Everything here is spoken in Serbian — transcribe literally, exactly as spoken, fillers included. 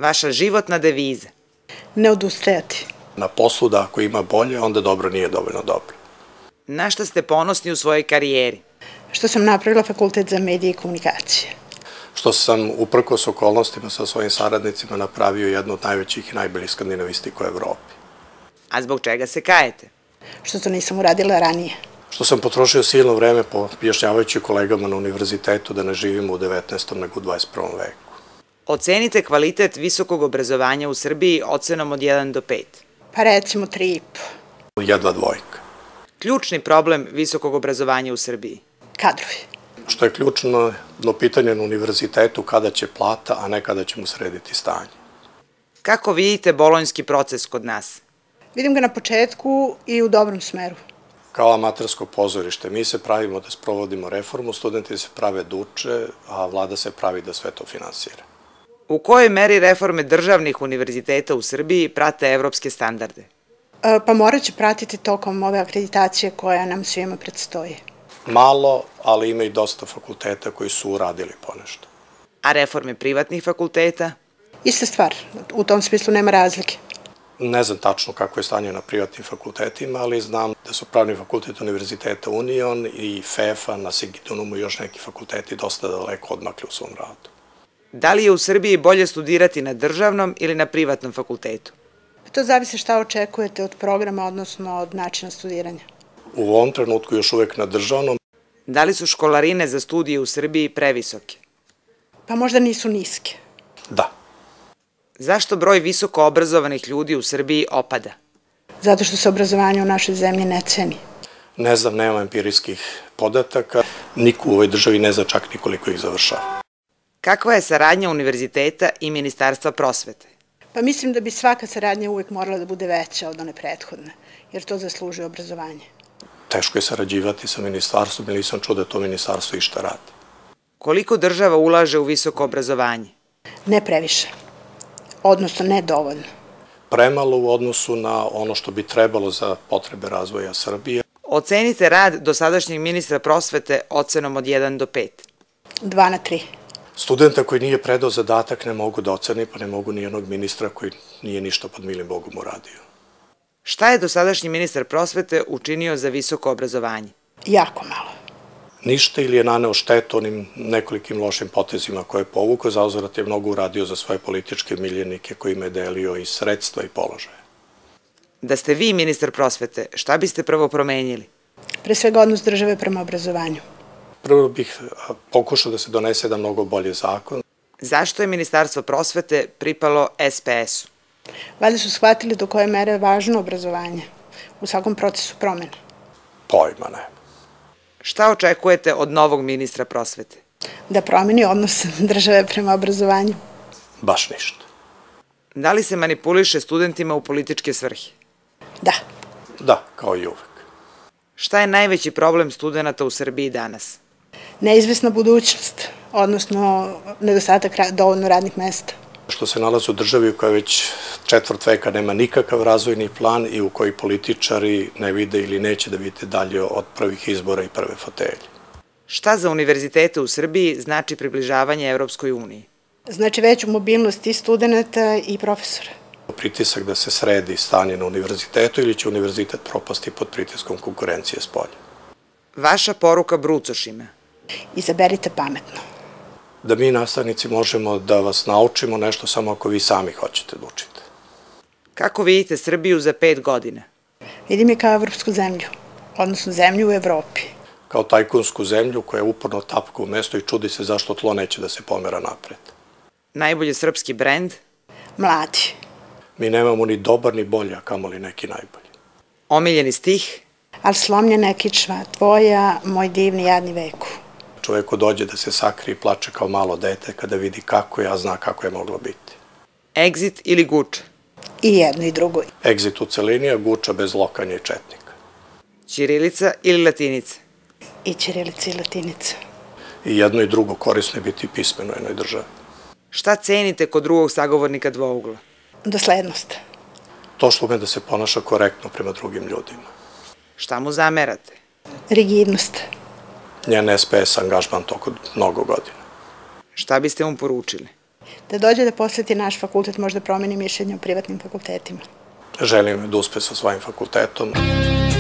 Vaša životna deviza? Ne odustajati. Na poslu da ako ima bolje, onda dobro nije dovoljno dobro. Na šta ste ponosni u svojoj karijeri? Što sam napravila fakultet za medije i komunikacije. Što sam uprkos okolnostima sa svojim saradnicima napravio jednu od najvećih i najboljih skandinavistika u Evropi. A zbog čega se kajete? Što to nisam uradila ranije. Što sam potrošio silno vreme objašnjavajući kolegama na univerzitetu da ne živimo u devetnaestom nego u dvadeset prvom veku. Ocenite kvalitet visokog obrazovanja u Srbiji ocenom od jedan do pet. Pa recimo tri i po. Jedva dvojka. Ključni problem visokog obrazovanja u Srbiji? Kadrovi. Što je ključno no pitanje na univerzitetu kada će plata, a ne kada ćemo srediti stanje. Kako vidite bolonjski proces kod nas? Vidim ga na početku i u dobrom smeru. Kao amatersko pozorište, mi se pravimo da sprovodimo reformu, studenti se prave da uče, a vlada se pravi da sve to finansira. U kojoj meri reforme državnih univerziteta u Srbiji prate evropske standarde? E, pa morat će pratiti tokom ove akreditacije koja nam svima predstoji. Malo, ali ima i dosta fakulteta koji su uradili ponešto. A reforme privatnih fakulteta? Ista stvar, u tom smislu nema razlike. Ne znam tačno kako je stanje na privatnim fakultetima, ali znam da su Pravni fakultet Univerziteta Union i F E F A na Sigidunumu i još neki fakulteti dosta daleko odmakli u svom radu. Da li je u Srbiji bolje studirati na državnom ili na privatnom fakultetu? To zavisi šta očekujete od programa, odnosno od načina studiranja. U ovom trenutku još uvek na državnom. Da li su školarine za studije u Srbiji previsoke? Pa možda nisu niske. Da. Zašto broj visoko obrazovanih ljudi u Srbiji opada? Zato što se obrazovanje u našoj zemlji ne ceni. Ne znam, nema empirijskih podataka. Niko u ovoj državi ne zna čak nikoliko ih završava. Kakva je saradnja univerziteta i Ministarstva prosvete? Pa mislim da bi svaka saradnja uvek morala da bude veća od one prethodne, jer to zaslužuje obrazovanje. Teško je sarađivati sa ministarstvom, ili nisam čuo da to ministarstvo išta radi. Koliko država ulaže u visoko obrazovanje? Ne previše, odnosno ne dovoljno. Premalo u odnosu na ono što bi trebalo za potrebe razvoja Srbije. Ocenite rad dosadašnjeg ministra prosvete ocenom od jedan do pet. Dva na tri. Studenta koji nije predao zadatak ne mogu da oceni, pa ne mogu ni jednog ministra koji nije ništa pod milim Bogom uradio. Šta je dosadašnji ministar prosvete učinio za visoko obrazovanje? Jako malo. Ništa ili je naneo štetu onim nekolikim lošim potezima koje je povukao, zauzvrat je mnogo uradio za svoje političke miljenike kojima je delio i sredstva i položaje. Da ste vi ministar prosvete, šta biste prvo promenili? Pre svega odnos države prema obrazovanju. Prvo bih pokušao da se donese jedan mnogo bolji zakon. Zašto je Ministarstvo prosvete pripalo S P S-u? Valjda su shvatili do koje mere je važno obrazovanje u svakom procesu promena. Pojma nema. Šta očekujete od novog ministra prosvete? Da promeni odnos države prema obrazovanju. Baš ništa. Da li se manipuliše studentima u političke svrhe? Da. Da, kao i uvek. Šta je najveći problem studenta u Srbiji danas? Neizvesna budućnost, odnosno nedostatak dovoljno radnih mesta. Što se nalazi u državi koja već četvrt veka nema nikakav razvojni plan i u koji političari ne vide ili neće da vide dalje od prvih izbora i prve fotelje. Šta za univerzitete u Srbiji znači približavanje Evropskoj uniji? Znači veću mobilnost i studenta i profesora. Pritisak da se sredi stanje na univerzitetu ili će univerzitet propasti pod pritiskom konkurencije s polja. Vaša poruka brucošima? Izaberite pametno. Da mi nastavnici možemo da vas naučimo nešto samo ako vi sami hoćete da učite. Kako vidite Srbiju za pet godina? Vidim je kao evropsku zemlju, odnosno zemlju u Evropi. Kao tajkunsku zemlju koja je uporno tapka u mesto i čudi se zašto tlo neće da se pomera napred. Najbolji srpski brend? Mladi. Mi nemamo ni dobar ni bolji, a kamoli neki najbolji. Omiljeni stih? Al slomljena kičva tvoja, moj divni jadni veku. Čoveku dođe da se sakrije i plače kao malo dete kada vidi kako je, a zna kako je moglo biti. Egzit ili Guča? I jedno i drugo. Egzit u celini, a Guča bez lokanja i četnika. Ćirilica ili latinica? I ćirilica i latinica. I jedno i drugo korisno je biti pismeno u jednoj državi. Šta cenite kod drugog sagovornika dvougla? Doslednost. To što ume da se ponaša korektno prema drugim ljudima. Šta mu zamerate? Rigidnost. Njen S P S angažman toko mnogo godina. Šta biste mu poručili? da dođe da poseti naš fakultet, možda promeni mišljenje o privatnim fakultetima? Želim da uspe sa svojim fakultetom.